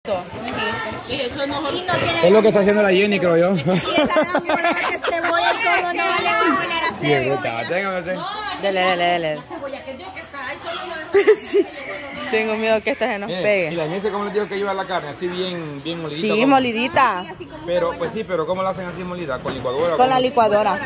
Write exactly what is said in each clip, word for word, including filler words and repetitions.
gusto. Y eso no, y no tiene Es lo que está haciendo la Jenny, creo yo. y esa gran bola de cebolla y todo no vale a volar a Sí, es verdad. Téngame, téngame. Dele, dele, dele. Sí. Tengo miedo que esta se nos Eh, y pegue. la Jenny, ¿cómo les digo que lleva la carne? Así bien, bien molidita. Sí, ¿cómo? molidita. Pero, pues sí, pero ¿cómo la hacen así molida? ¿Con licuadora? Con la ¿Cómo? licuadora.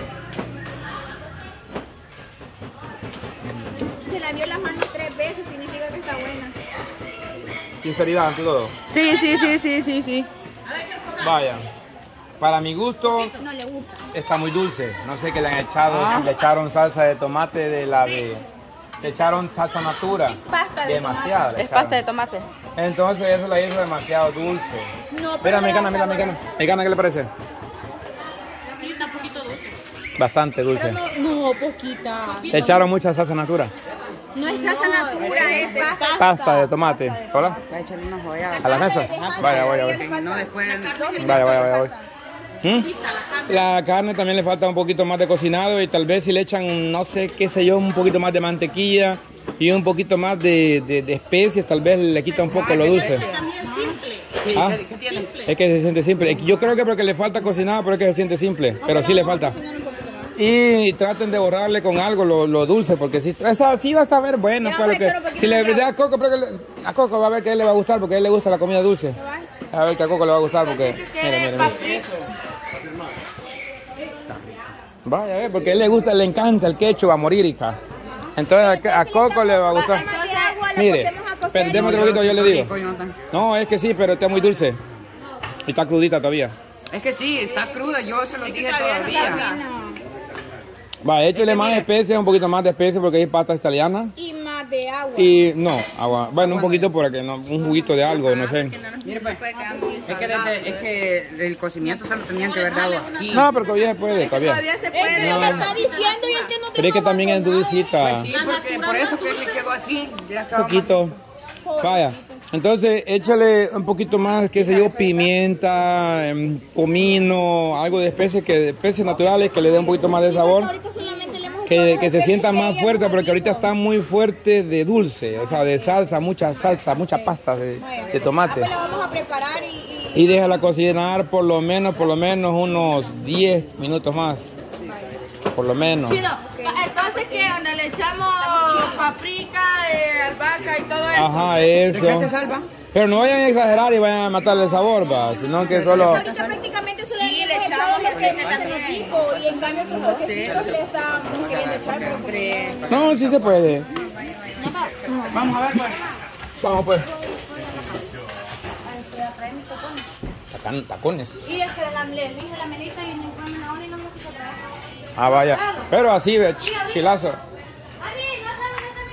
Se la vio las manos tres veces, significa que está buena. Sinceridad ante todo. Sí, sí, sí, sí, sí, sí. Vaya. Para mi gusto, No le gusta. está muy dulce. No sé qué le han echado, Ah. si le echaron salsa de tomate de la de... Le echaron salsa natura. Pasta de Demasiada. le Es echaron. pasta de tomate. Entonces eso la hizo demasiado dulce. No, Mira, pero mexicana, le mira, da sabor. mexicana. Mexicana, ¿qué le parece? sí está un poquito dulce. Bastante dulce. No, poquita. Le echaron mucha salsa natura. No es taza natura, es pasta. Pasta de tomate. Hola. Va a echarle una joya. ¿A la mesa? Vaya, vaya, vaya. No después. Vaya, vaya, vaya. vaya. ¿Mm? La carne también le falta un poquito más de cocinado y tal vez si le echan, no sé, qué sé yo, un poquito más de mantequilla y un poquito más de, de, de especias, tal vez le quita un poco lo dulce. Ah, es que se siente simple. Yo creo que porque le falta cocinado, pero es que se siente simple, pero sí le falta. Y traten de borrarle con algo lo, lo dulce, porque si esa sí va a saber bueno, pues lo que, si le da a Coco, pero que le- a Coco va a ver que a él le va a gustar, porque a él le gusta la comida dulce. A ver que a Coco le va a gustar, porque mire, mire, mire. Vaya, a ver, porque a él le gusta, le encanta el ketchup a morir, hija. Entonces a, a Coco le va a gustar. Mire, perdemos otro poquito, yo le digo. No, es que sí, pero está muy dulce. Y está crudita todavía. Es que sí, está cruda, yo se lo dije todavía. Va, échale más especias, un poquito más de especias porque hay pastas italianas. Y más de agua. Y no, agua. Bueno, un poquito por aquí, no, un juguito de algo, no sé. Mire, pues, es que, desde, es que el cocimiento se lo tenían que haber dado aquí. No, pero todavía se puede, todavía. se El que lo está diciendo y el que no te Pero es que también es dulcita. Sí, porque por eso que le quedó así. Ya Un estaba poquito. Vaya. Entonces, échale un poquito más, qué sé yo, pimienta, em, comino, algo de especies, que, de especies naturales que le dé un poquito más de sabor. ahorita solamente le hemos Que, que se sienta más fuerte, porque ahorita está muy fuerte de dulce, o sea, de salsa, mucha salsa, mucha pasta de, de tomate. la vamos a preparar y, y Y déjala cocinar por lo menos, por lo menos unos diez minutos más. Por lo menos. Entonces, ¿qué? Donde le echamos paprika, eh, albahaca y todo eso. Ajá, eso. salva. Pero no vayan a exagerar y vayan a matarle el sabor, va, sino que solo... ahorita prácticamente solo le hemos echado lo que se nos dijo y en cambio otros toquecitos le están queriendo echar. porque- No, sí se puede. Vamos a ver, pues. Vamos pues. Tacan- Tacones. Y es que la, le dije la Melissa y no fue una hora y no me quiso traer. Ah, vaya. Pero así, ve, ch- chilazo. A mí, no sabes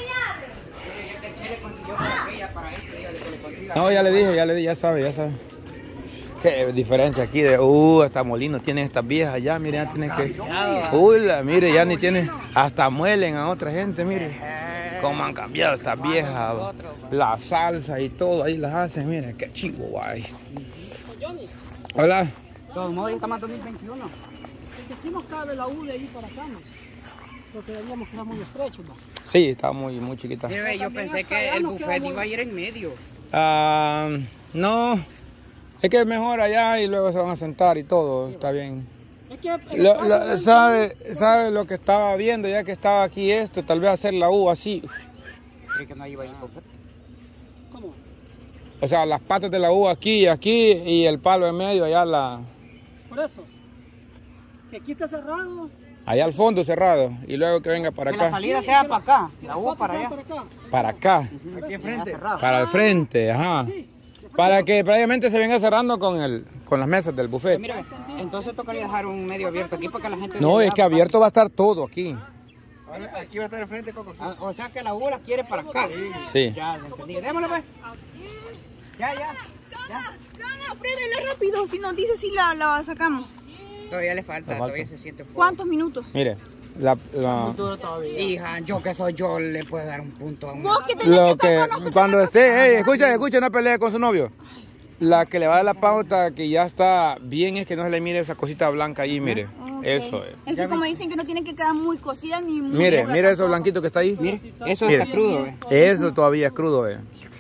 de mi No, ya le dije, ya le dije, ya sabe, ya sabe. Qué diferencia aquí de, uh, hasta molinos tienen estas viejas ya, mire, ya tienen que... Uy, la- mire, ya ni tienen, hasta muelen a otra gente, mire. Cómo han cambiado estas viejas, la salsa y todo, ahí las hacen, mire, qué chivo, guay. Hola. De todos modos, ya estamos en dos mil veintiuno. Aquí nos cabe la U de ahí para acá, ¿no? Porque debíamos quedar muy estrecho, ¿no? Sí, está muy, muy chiquita. Mire, yo pensé que el buffet iba a ir en medio. Ah, no, es que es mejor allá y luego se van a sentar y todo, está bien. Es que el Lo, espacio lo- del- ¿sabe, sabe lo que estaba viendo ya que estaba aquí esto? Tal vez hacer la U así. Creí que no iba a ir buffet. ¿Cómo? O sea, las patas de la U aquí y aquí y el palo en medio allá la, Por eso. Que aquí está cerrado. allá al fondo cerrado y luego que venga para Que la acá. salida sea para acá, la U Las para patas allá. sean para acá. Para acá, Aquí enfrente. para el frente, ajá. Para que previamente se venga cerrando con el con las mesas del buffet. Mira, ve, entonces tocaría dejar un medio abierto aquí para que la gente... No, de es allá que abierto va a estar todo aquí. Aquí va a estar el frente, Coco. Ah, o sea que la U la quiere para acá. Sí. Ya, ya entendí. Démosle, pues. Ya, ya. Ya. No, frénelo rápido, si nos dice si la, la sacamos. Todavía le falta, Le falta. todavía se siente fuego. ¿Cuántos minutos? Mire, la, la- Hija, yo que soy yo le puedo dar un punto a una. Vos que tenés lo que que estar con los que cuando se esté, hey, escucha, escucha, una pelea con su novio. La que le va a dar la pauta que ya está bien es que no se le mire esa cosita blanca ahí, mire. Ok. Eso es. Es que como dicen que no tiene que quedar muy cocida ni muy... Mire, mire eso blanquito que está ahí. Mire, eso Mire. está crudo, ve. Eso todavía es crudo, eh.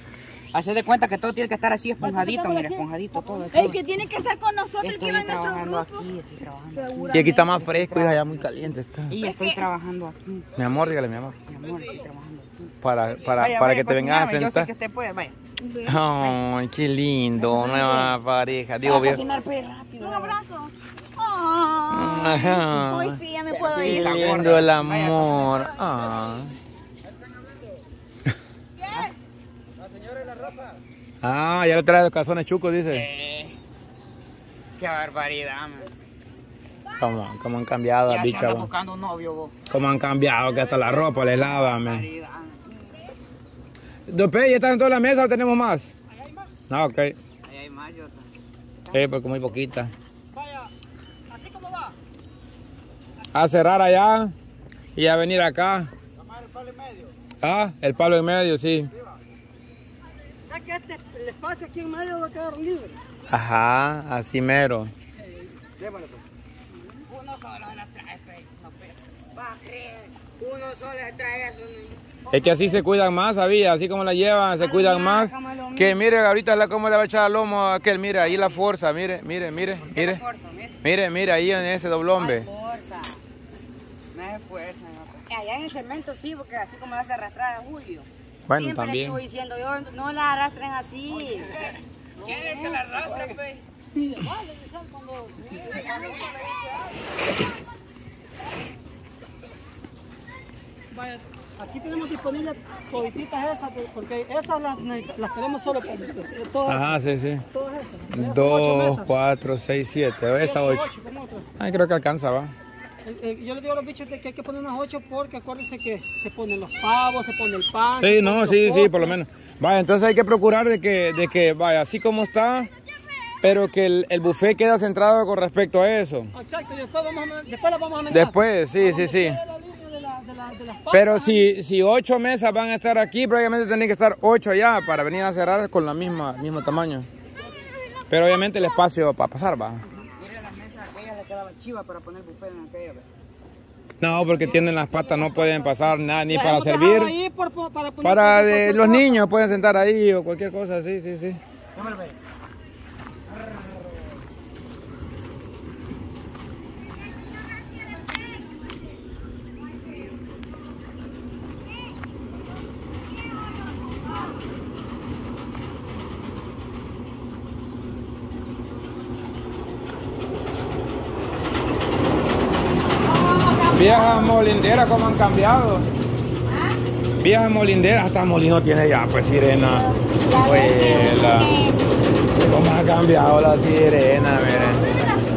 Hacer de cuenta que todo tiene que estar así esponjadito, mira, esponjadito todo. El que tiene que estar con nosotros, el que Estoy va en nuestro trabajando grupo. aquí, estoy trabajando aquí. Y aquí está más fresco, hija, ya muy caliente está. Y estoy trabajando aquí, Mi amor, dígale, mi amor. mi amor, estoy trabajando aquí. Para, para, Vaya, para vaya, que te vengas a cociname, yo sé sentar. que usted puede, vaya. Ay, qué lindo, nueva pareja. Digo, bien. Cocinar, pues, rápido. Un abrazo. Ay, Ajá. hoy sí, ya me puedo Qué ir. lindo el amor. Ah. Ah, ya le trae los calzones chucos, dice. Eh, qué barbaridad, man. ¿Cómo, cómo han cambiado Ya las se bichas? anda va? buscando un novio, vos. ¿Cómo han cambiado? Que hasta la ropa les lava, man. Barbaridad. Don Pe, ¿ya están en toda la mesa o tenemos más? Ah, ok. Ahí hay más, yo. Eh, porque muy poquita. Vaya, así como va. A cerrar allá y a venir acá. Tomar el palo en medio. Ah, el palo en medio, sí. O sea que este, el espacio aquí en medio va a quedar libre. Ajá, así mero. Llévalo pues. Uno solo se la trae, pues. No, pero. Va a creer. Uno solo se trae eso. Es que así se cuidan más, ¿sabía? Así como la llevan, se cuidan más. Que mire, ahorita la, cómo le va a echar al lomo a aquel, mire, ahí la fuerza, mire, mire, mire, mire. Mire, mire, ahí en ese doblón, Fuerza. No es fuerza, no. Allá en el cemento sí, porque así como la hace arrastrar a Julio. Bueno, Siempre le también. estoy diciendo yo, no la arrastren así. ¿Quieres que la arrastre, pues? Vaya, aquí tenemos disponibles todititas esas, de- porque esas las, las queremos solo por todas. Ajá, sí, sí. Todas esas. Ya son ocho Dos, mesas. cuatro, seis, siete. Esta ocho. Ocho, como otras. Ay, creo que alcanza, va. El- el- Yo les digo a los bichos de que hay que poner unas ocho porque acuérdense que se ponen los pavos, se pone el pan. se Sí, ponen no, los sí, sí, postres. por lo menos. Vaya, entonces hay que procurar de que, de que vaya, así como está, pero que el, el buffet queda centrado con respecto a eso. Exacto, y después, vamos a, después las vamos a menear. Después, sí, A sí, donde sí. quede la línea de la- de la- de las patas. Pero si, si ocho mesas van a estar aquí, probablemente tienen que estar ocho allá para venir a cerrar con la misma mismo tamaño. Pero obviamente el espacio para pasar va. Mire las mesas, aquellas le quedaban chivas para poner buffet en aquella, ¿ves? No, porque tienen las patas, no pueden pasar nada, ni Las para hemos dejado servir. ahí por- por- para poner Para cualquier- de cualquier los cosa. niños pueden sentar ahí o cualquier cosa, sí, sí, sí. Viejas molinderas, ¿cómo han cambiado? Viejas molinderas, hasta molino tiene ya, pues sirena. Abuela. ¿Cómo ha cambiado la sirena? Miren.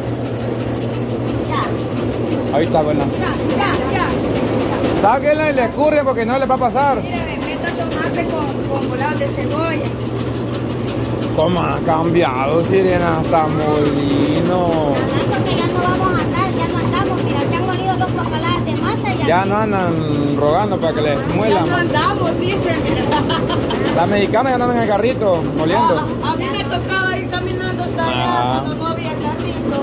Ahí está, buena. Ya, ya. Sáquenla y le escurre porque no le va a pasar. Mira, me meto tomate con, con volados de cebolla. ¿Cómo ha cambiado sirena hasta molino? Porque ya no vamos a andar, ya no andamos. Mira, se han molido dos bacaladas de masa y Ya no andan rogando para que les muelan. andamos, dice, mira. Las mexicanas ya no andan en el carrito moliendo. A mí me tocaba ir caminando hasta allá Ah. cuando no había carrito.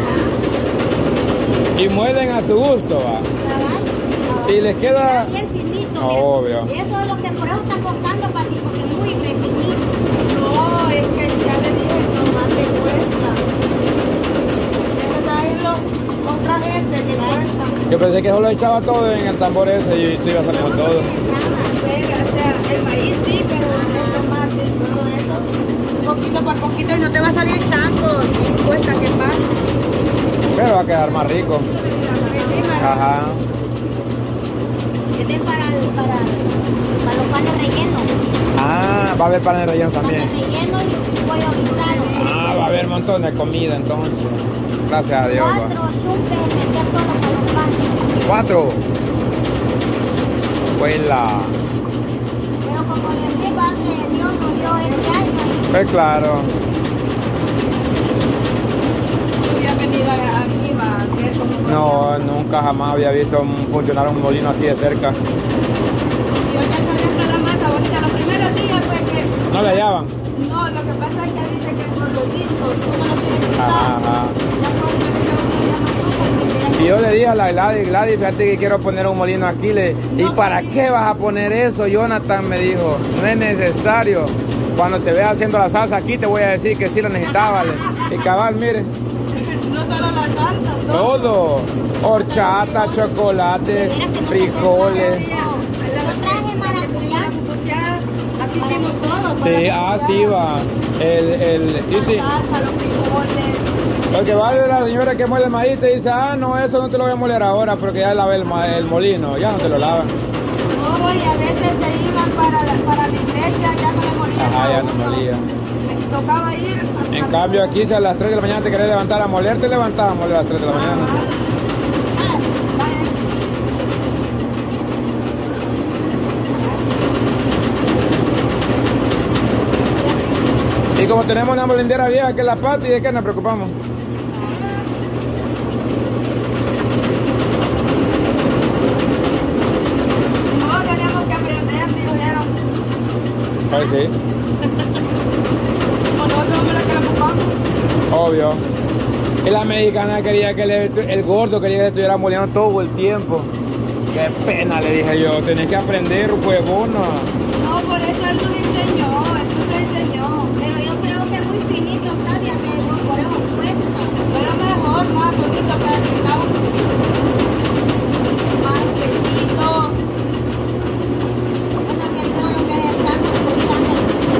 Y muelen a su gusto, va. Si les queda... bien finito. Obvio. mira. Y eso es lo que por eso está costando para ti, porque es muy finito. No, es que ya le dije, no más te cuesta. Eso de ahí lo, otra gente que cuesta. Yo pensé que solo echaba todo en el tambor ese y esto iba saliendo todo. Venga, o sea, el maíz sí, pero el tomate y todo eso, poquito por poquito y no te va a salir chango, y cuesta que pase. Pero va a quedar más rico. Ajá. Este es para, el- para, para los panes rellenos. Ah, va a haber panes rellenos también. Panes rellenos y pollo guisado. Ah, va a haber un montón de comida entonces. Gracias a Dios. va. Cuatro chumpes meter solo para los panes. Cuatro. Huela. Pero como les digo antes, Dios nos dio este año y Pues claro. Yo había venido aquí, va a ver cómo No, nunca jamás había visto un- funcionar un molino así de cerca. Y yo ya sabía que la masa bonita. Los primeros días fue que... ¿No le hallaban? No, lo que pasa es que dice que por los discos uno no tiene que usar. Ajá, ajá. Ya por eso que uno ya no ocupa, porque Y yo le dije a la Gladys, Gladys, fíjate que quiero poner un molino aquí. Le, ¿y para qué vas a poner eso? Jonathan me dijo, no es necesario. Cuando te veas haciendo la salsa aquí te voy a decir que sí la necesitaba, vale. Y cabal, mire. No solo la salsa, ¿no? Todo. Horchata, chocolate, frijoles. traje maracuyá. Aquí hicimos todo. Sí, ah, sí va. El, el, y sí. Salsa, los frijoles. Lo que va de la señora que muele el maíz te dice, ah, no, eso no te lo voy a moler ahora porque ya lavé el, el molino, ya no te lo lavan. No, y a veces se iban para la, para la iglesia, ya no le molían. Ajá, ya no molía. Me tocaba ir. En cambio aquí si a las tres de la mañana te querés levantar a moler, te levantás a moler a las tres de la mañana. Y como tenemos una molindera vieja que es la pata, ¿y de qué nos preocupamos? No, tenemos que aprender, dijeron. Pues sí, Como nosotros somos los que lo ocupamos. obvio. Y la mexicana quería que le, el gordo quería que le estuviera moliendo todo el tiempo. Qué pena, le dije yo, tenés que aprender, huevona. No, por eso él nos enseñó, él nos enseñó. Pero yo creo que es muy finito, Octavia, que por eso cuesta. Pero mejor, más bonito para el pescado. Más pesito. Bueno, que todo lo que es el tanto, pues sale.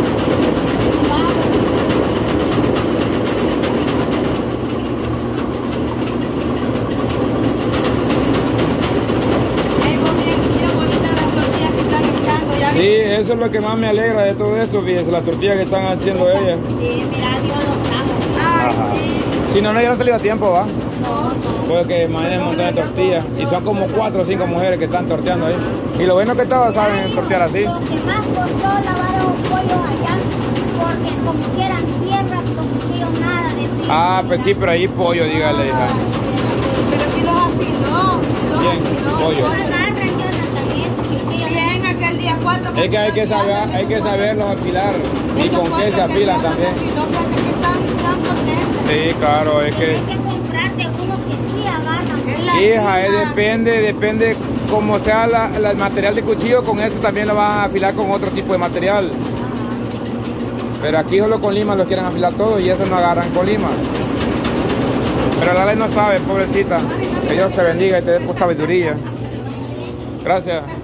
Sí, eso es lo que más me alegra de todo esto, fíjense, las tortillas que están haciendo ellas. Sí, mira, Dios los trajo. Ay, Ajá. sí. Si no, no hubiera salido a tiempo, ¿va? No, no. Porque imagínense un montón de tortillas. Y son como cuatro o cinco mujeres que están torteando ahí. Y lo bueno que todas saben tortear así. Lo que más costó lavar los pollos allá, porque como quieran tierra, los cuchillos nada de filo. Ah, pues sí, pero ahí pollo, dígale, hija. Pero sí los afinó. Los Bien, afinó. pollo. No agarran, Jonathan, bien, cuchillos. Bien, aquel día cuatro. Es que hay que saber, hay que saberlos afilar. Y con qué se afilan también. Sí, claro, es que... Tienes que comprarte uno que sí agarran. Hija, eh, depende, depende cómo sea la, la- el material de cuchillo, con eso también lo van a afilar con otro tipo de material. Pero aquí solo con lima lo quieren afilar todo y eso no agarran con lima. Pero la ley no sabe, pobrecita. Que Dios te bendiga y te dé por sabiduría. Gracias.